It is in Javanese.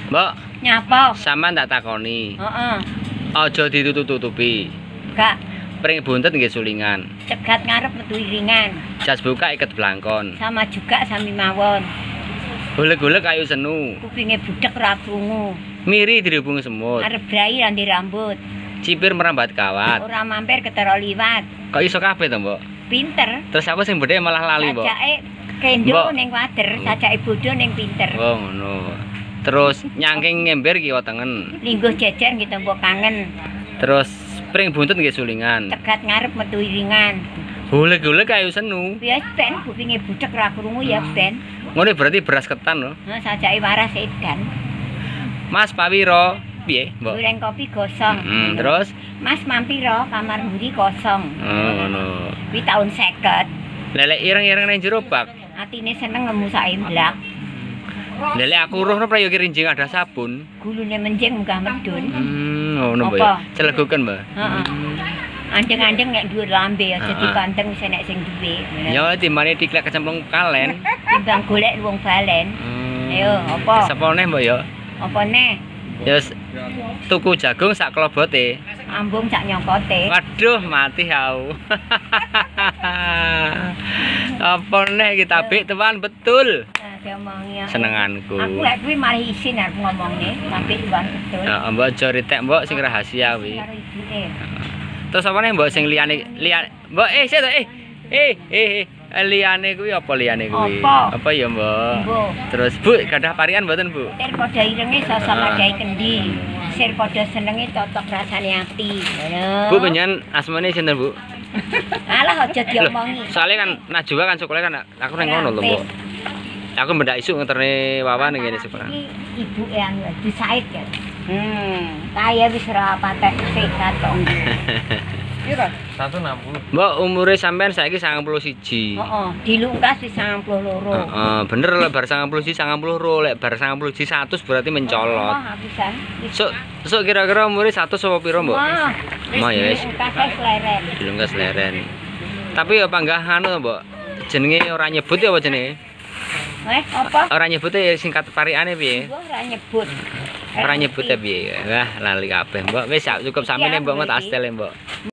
Mbok, Nyapa? sampean tak takoni. Heeh. Aja ditutup-tutupi. Gak Pring buntet nggih sulingan. cegat ngarep metu iringan. Jas buka iket blangkon. Sama juga sami mawon. Golek-golek kayu senu. Kupinge budhek ora krungu. Miri dirubung semut. Arep brai randi rambut. Cipir merambat kawat. Ora mampir ketara liwat. Kok iso kabeh to, Mbok? Pinter. Terus aku sing bedhe malah lali, Mbok. Sajake kendo Mbok. ning wader, sajake bodho ning pinter. Oh, ngono. Terus nyangking ngember kiwa tengen. Lingguh jejer nggih tempo kangen. Terus pring buntet nggih sulingan. Cegat ngarep metu iringan. Golek-golek kayu senu. Ya ben kupinge budhek ra krungu ya ben. Ngono berarti beras ketan lho. Nah, sajake waras edan. Mas Pawiro, piye, Mbok? Goreng kopi gosong. Terus Mas mampiro kamar mburi kosong. oh, ngono. Kuwi taun 50. Lelek ireng-ireng ning jero bak. Atine seneng ngemu sak emblak. Lelek aku roh napa ya kirinjing ada sabun. Gulune menjing munggah medun. Ngono, Mbok. Apa? Celegoken, Mbak. Heeh. Andeng-andeng nek dhuwur lambe aja Heeh. dipanteng wis enek sing duwe. Ya timbane diklek kecemplung kalen. Timbang golek wong balen. Ayo, apa? Sapa neh, Mbok ya? Apa neh? Ya wis tuku jagung sak klobote. Ambung sak nyongkote. Waduh, mati aku. Apa neh kita bik teman betul. Nah, diomongi. Senenganku. Aku lek kuwi mari isin arep ngomongne, tapi tuan betul. Ya, Mbok aja ritek, Mbok sing rahasia kuwi. Karo ibuke. Terus apa nih Mbok sing liyane Mbok sik to liyane kuwi apa liyane kuwi? Apa? Apa ya, Mbok? Mbok. Terus Bu, gadah parian mboten, Bu? Sir padha irenge sosok ngadai kendi. Sir padha senenge cocok rasane ati. Ngono. Bu panjenengan asmane sinten, Bu? Alah aja Loh, diomongi. soalnya kan Najwa kan sekolah kan aku nang ngono lho, Mbok. Aku mendak isuk ngeterne wawan ning ngene sekolah. Iki ibuke anu di Said kan. Kaya wis ora patek sehat kok. Piro? 160. Mbok umure sampean saiki 91. Heeh, dilungkas wis 92. Heeh, bener lek bar 91 92, lek bar 91 100 berarti mencolot. Oh, habisan. Sok kira-kira umure 100 apa piro, Mbok? Wah, Mah ya wis. dilungkas leren. Dilungkas leren. Tapi ya panggah anu, Mbok. Jenenge ora nyebut ya apa jenenge? Apa? Ora nyebut ya singkat parikane piye? Gua ora nyebut. Ora nyebut ya piye? Wah, lali kabeh, Mbok. Wis cukup sampeyan, Mbok, tak setel, Mbok.